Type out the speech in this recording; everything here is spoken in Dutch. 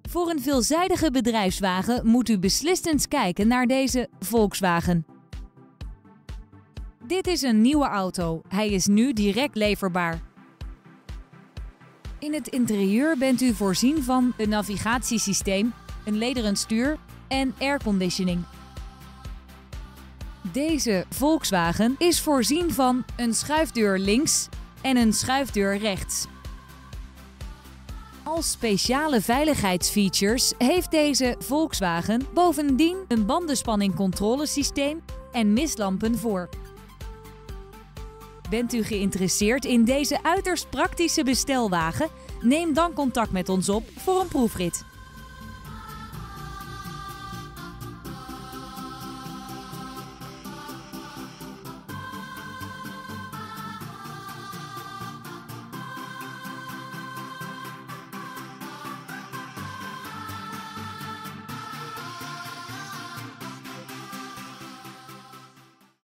Voor een veelzijdige bedrijfswagen moet u beslist eens kijken naar deze Volkswagen. Dit is een nieuwe auto. Hij is nu direct leverbaar. In het interieur bent u voorzien van een navigatiesysteem, een lederen stuur en airconditioning. Deze Volkswagen is voorzien van een schuifdeur links en een schuifdeur rechts. Als speciale veiligheidsfeatures heeft deze Volkswagen bovendien een bandenspanningcontrolesysteem en mistlampen voor. Bent u geïnteresseerd in deze uiterst praktische bestelwagen? Neem dan contact met ons op voor een proefrit.